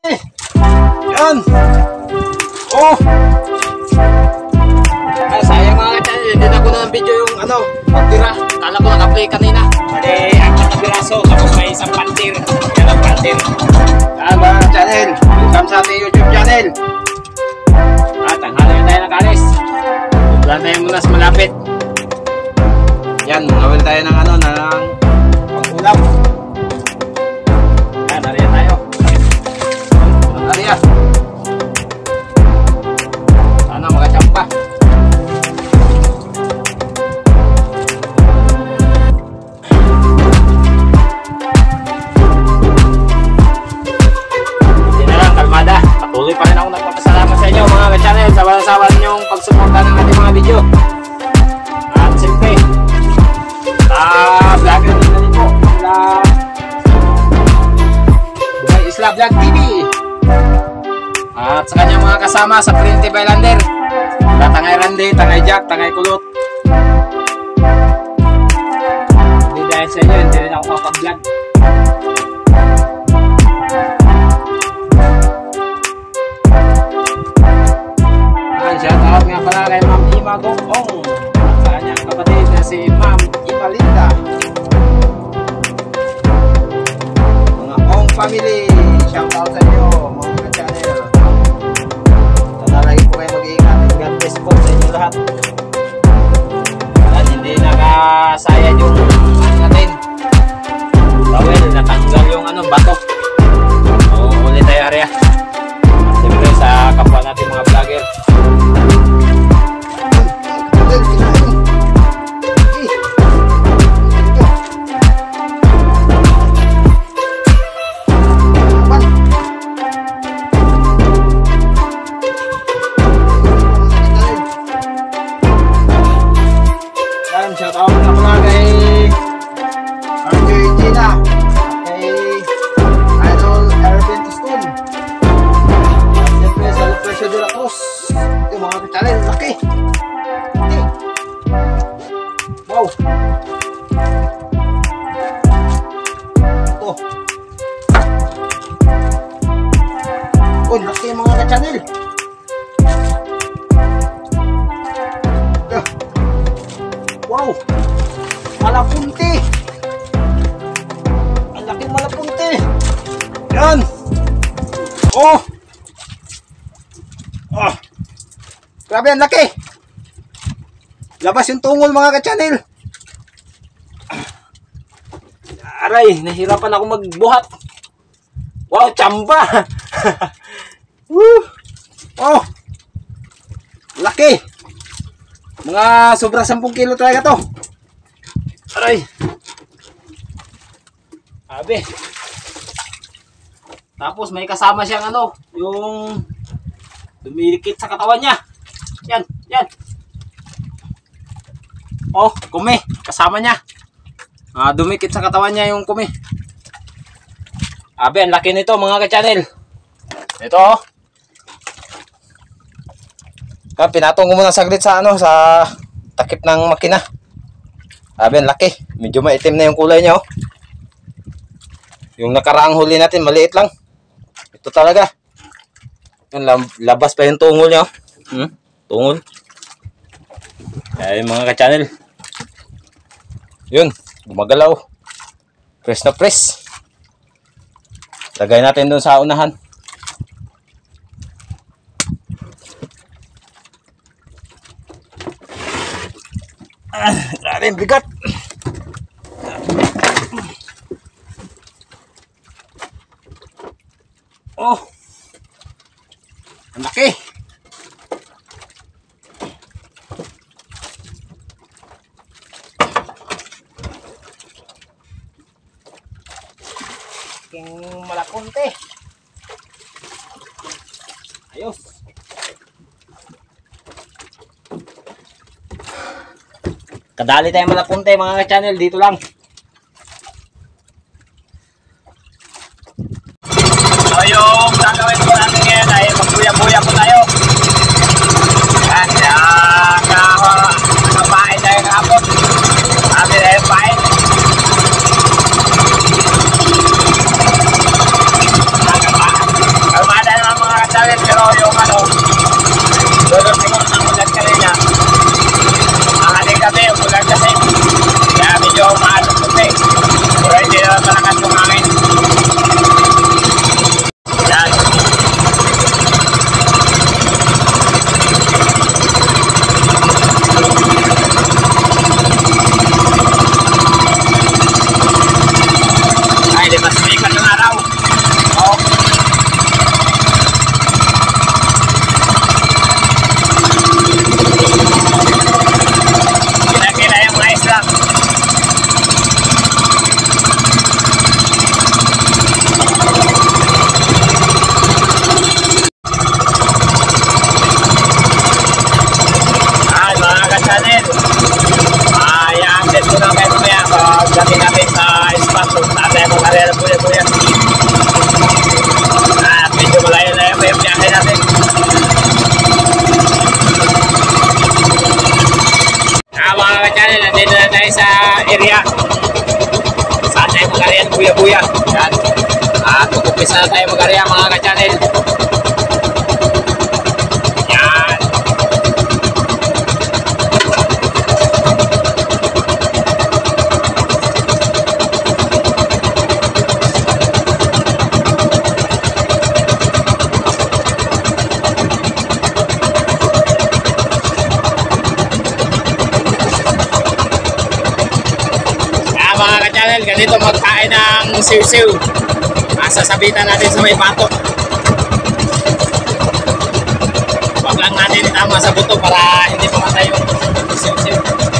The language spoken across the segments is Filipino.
laki. Yan. Oh. Ay, sayang mga ka-channel. Hindi na ko na ng video yung ano, pagtira. Kala ko naka-play kanina. Bali, ang nakabiraso, tapos may isang pantir. Yan ang pantir. Yan mga ka-channel. Welcome sa ating YouTube channel. At tanghali na tayo ng kalis. Wala tayo muna sa malapit. Yan, gawin tayo ng ano, ng pag-ulam. Yan, nariya tayo. Nariya. Sana magkachampa. Hindi na lang, kalmada. Patuloy pa rin ako nagpapasalamat sa inyo mga ka-channel sa walang sawa ninyong pagsuporta ng ating mga video. At siyempre, vlogger din na rin po na Dubai Isla Vlog TV. At sa kanyang mga kasama sa Primitive Islander, Tangay Randy, Tangay Jack, Tangay Kulot. Hindi dahil sa inyo, hindi rin ako makapag-vlog. Shout out nga pala kay Ma'am Ima Gongong at sa kanyang kapatid na si Ma'am Ima Linda. Mga Ong family, shout out sa inyo mga ka-channel. Sana lagi po kayo mag-iingat. God bless po sa inyo lahat. At hindi nakasayad yung ano natin. Bawel, natanggal yung ano, bato. O, ulit tayo area. Siyempre sa kapwa natin mga vlogger. Shout out na pala kay RJ Gina, kay Idol Ervin Tustun, at siyempre sa Lupercio de la Cruz. Ito mga ka-channel, laki. Laki. Wow. Ito. Oh, laki mga ka-channel. Wow! Malapunti! Ang laking malapunti! Yan! Oh! Oh! Grabe, ang laki! Labas yung tungol mga ka-channel! Aray, nahirapan ako magbuhat. Wow, tsamba! Woo! Oh! Laki! Mga sobra 10 kilo talaga to. Aray! Sabi. Tapos may kasama siyang ano, yung dumidikit sa katawan niya. Yan, yan. Oh, kumi. Kasama niya. Dumikit sa katawan niya yung kumi. Abi, ang laki nito mga ka-channel. Ito oh. Pinatong ko muna saglit sa ano, sa takip ng makina. Sabi, ang laki. Medyo maitim na yung kulay niya, oh. Yung nakaraang huli natin, maliit lang. Ito talaga. Yan, labas pa yung tungol niya, oh. Tungol. Ay, mga ka-channel. Yun, gumagalaw. Press na press. Lagay natin doon sa unahan. Grabe, bigat. Oh, ang laki. Yung malakunti. Ayos. Kadali tayo malapunte mga ka-channel, dito lang. So yung gagawin po natin ngayon ay magbuya-buya po tayo. Yan, kapain tayo kahapon. Sabi na yung pain. pero yung ano, doon siguro ng ulan kanina. Mahaling kami, ulan kasi. Kaya medyo mahalong puti. Pero hindi naman malakas yung hangin. Yan. Ay, di mas sikat yung araw. Oh. Kina-kina yung mga isla. Mga ka-channel, i-access ko lang kayo mamaya pagdating natin sa spot kung saan tayo mag-arera buya-buya. At medyo malayo-layo pa yung biyahe natin. Mga ka-channel, nandito na tayo sa area saan tayo mag-arera buya-buya. Yan. At mag-umpisa na tayo mag-arera mga ka-channel. Mga ka-channel, ganito magkain ng siw-siw. Sasabitan natin sa may bato. Huwag lang natin itama sa buto para hindi pumatay yung siw-siw.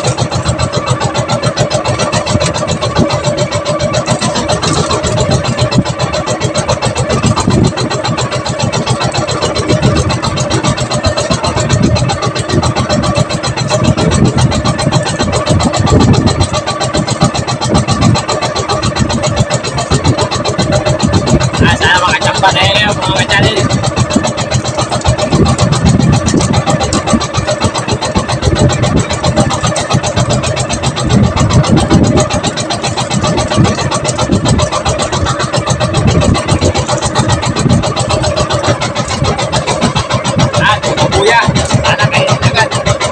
Sana makachamba na yun mga ka-channel. At kuya, sana kayo agad.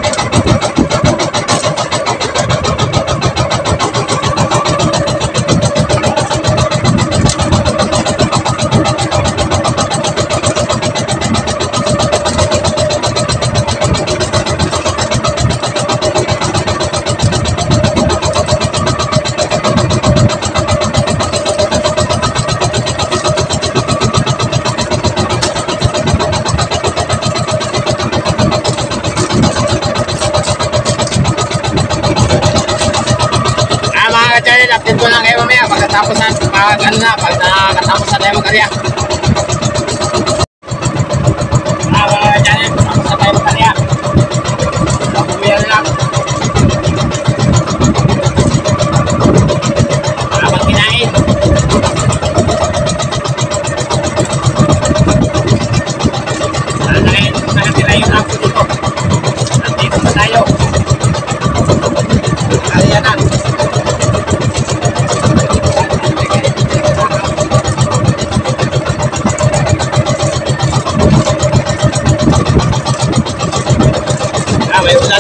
Ka-channel, update ko lang kayo mamaya pagkatapos na, pag nakatapos na tayo mag-arya. Mga ka-channel, tapos na tayo mag-arya. Pag-umiyan lang. Habang kinain. Nakatira yung ako dito. Nandito pa tayo. Arya na. May ulan.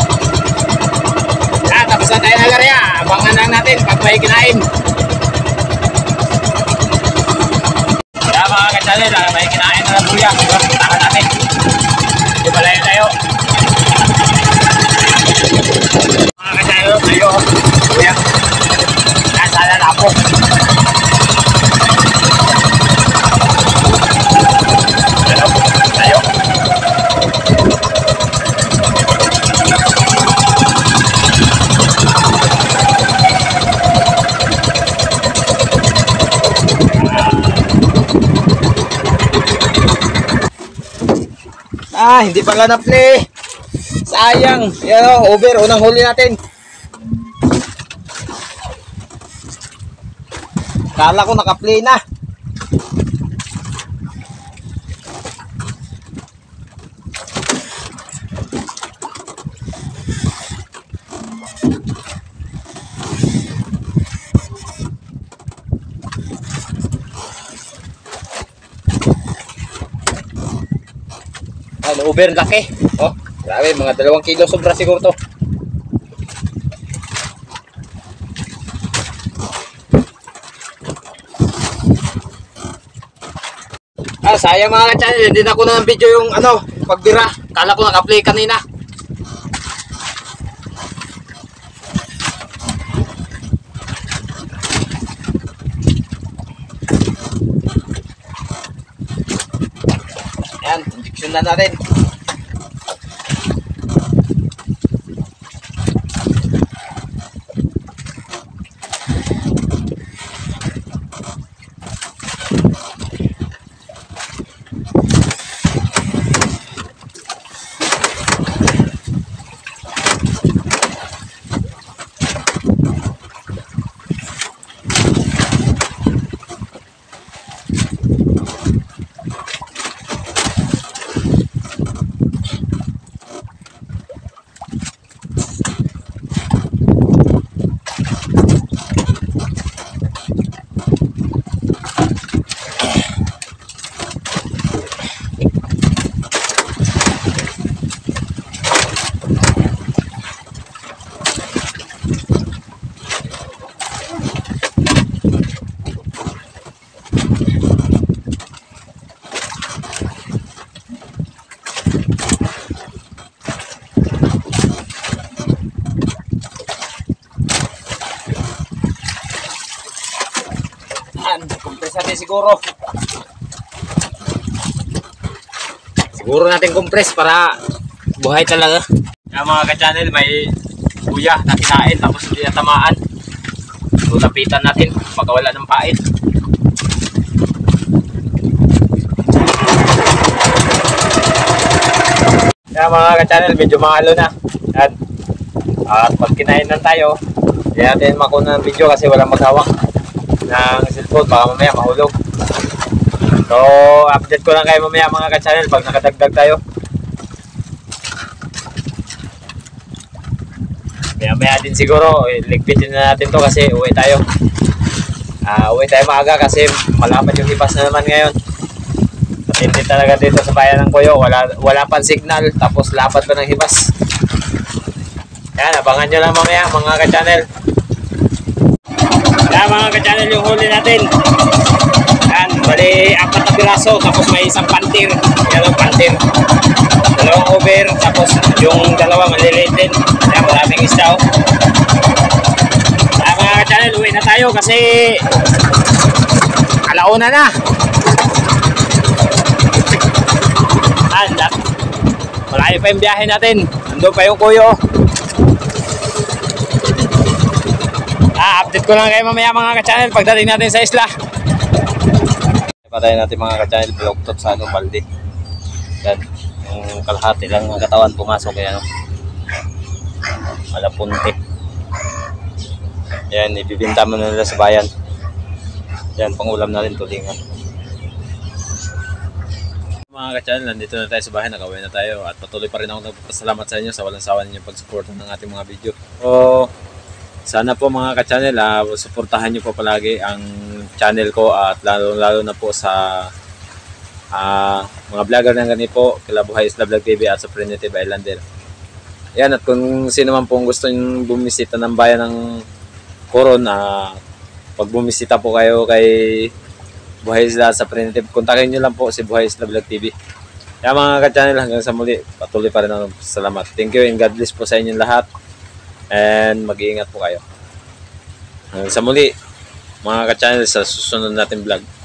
Abangan lang natin pag may kinain. ka-channel, may kinain na ng buya. Puntahan natin. Hindi pala yun tayo. Mga ka-channel, tayo. Buya. Nasala na po. Tayo. Hindi pala na-play. Sayang. Yan o, over. Unang huli natin. Kala ko naka-play na. Over laki. Oh, grabe, mga 2 kilo sobra siguro to. Sayang mga ka-channel, hindi na ako na ng video yung pagbira. Kala ko naka-play kanina. Yan, injection na natin. Compress natin siguro. Siguro natin compress para buhay talaga. Kaya mga ka-channel, may buya na kinain tapos hindi na tamaan. So lapitan natin pagka wala ng pait. Kaya mga ka-channel, medyo mahalo na. At pag kinain lang tayo, hindi natin makuna ng video kasi walang maghawak ng cellphone, baka mamaya mahulog. So update ko lang kayo mamaya mga ka-channel pag nakadagdag tayo. Maya din siguro ligpitin na natin to kasi uwi tayo. Uwi tayo maaga kasi malapad yung hibas na naman ngayon. Matindi talaga dito sa bayan ng Kuyo, wala pang signal tapos lapad pa ng hibas. Yan, abangan nyo lang mamaya mga ka-channel. Kaya mga ka-channel, yung huli natin. Yan, bali 4 na piraso tapos may isang pantir. Yan ang pantir. 2 over tapos yung 2 maliliit din. Yan, maraming isda. Kaya mga ka-channel, uwi na tayo kasi alauna na. Yan, malayo pa yung biyahe natin. Nandun pa yung Kuyo. Update ko lang kayo mamaya mga ka-channel pagdating natin sa isla. Patayin natin mga ka-channel, baloktot sa balde. Yan, yung kalahati lang ng katawan pumasok kaya malapunti. Yan, ibibinta mo na nila sa bayan. Yan, pangulam na rin, tulingan. Mga ka-channel, nandito na tayo sa bahay, nakauwi na tayo at patuloy pa rin ako nagpapasalamat sa inyo sa walang sawa ninyong pag-support ng ating mga video. So, sana po mga ka-channel, suportahan nyo po palagi ang channel ko at lalo na po sa mga vlogger ng ganito po, Kilabuhay Isla Vlog TV at sa Primitive Islander. Yan, at kung sino man pong gusto nyo bumisita ng bayan ng Coron, pag bumisita po kayo kay Buhay Isla sa Primitive. Kontakin nyo lang po si Buhay Isla Vlog TV. Kaya mga ka-channel, hanggang sa muli, patuloy pa rin ako. Salamat. Thank you and God bless po sa inyong lahat. And mag-iingat po kayo. Hanggang sa muli, mga ka-channel, sa susunod natin vlog.